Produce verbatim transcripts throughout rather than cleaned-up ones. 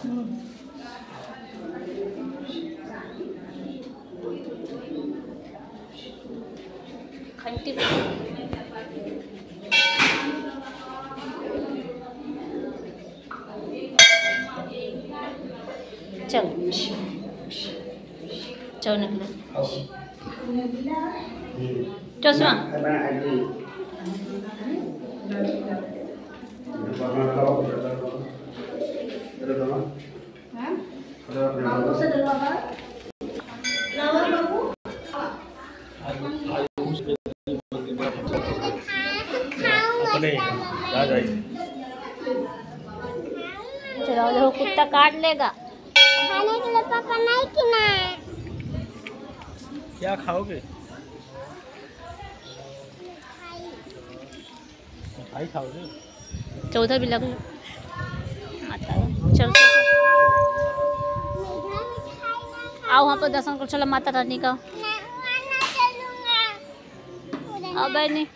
घंटी चल चल निकलो चश्मा चलो देखो कुत्ता काट लेगा। खाने के लिए पापा नहीं किना है। क्या खाओगे? मिठाई खाओगे? चौदह भी लग आता है। चल आओ वहाँ पर दर्शन कर। चलो माता रानी का। आओ बहनी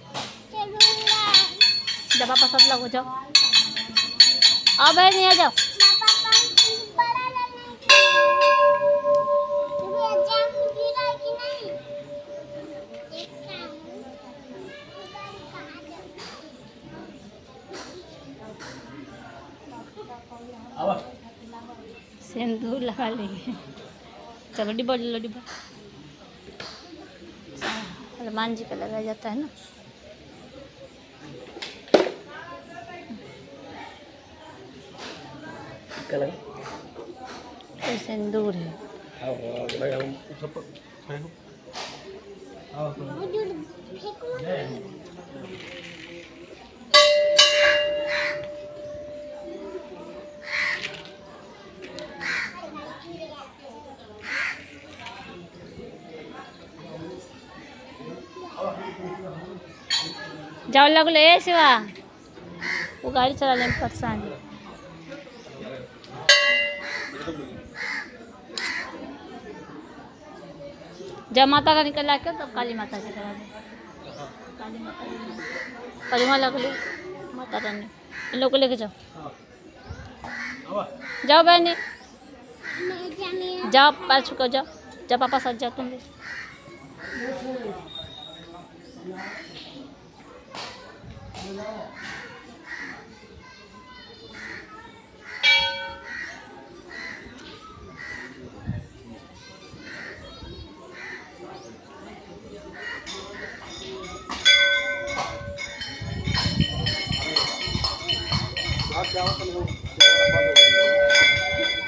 जब पापा सब लोग हो जाओ। आओ बहनी आ जाओ। सिंदूर लगा लेंगे। चलो डिब्बा लो डिब्बा। हनुमान जी का लगाया जाता है ना। तो सिंदूर है। जाओ लग लो ए शिवा, वो गाड़ी चलाने में परेशान है। जब माता रानी का लाके तब काली माता की करा दे। काली माता कल वहाँ लग लो माता रानी। इन लोग को लेके जाओ। जाओ बहनी जाओ, पैर छुको जाओ। जब पापा साथ जाओ तुम भी। क्या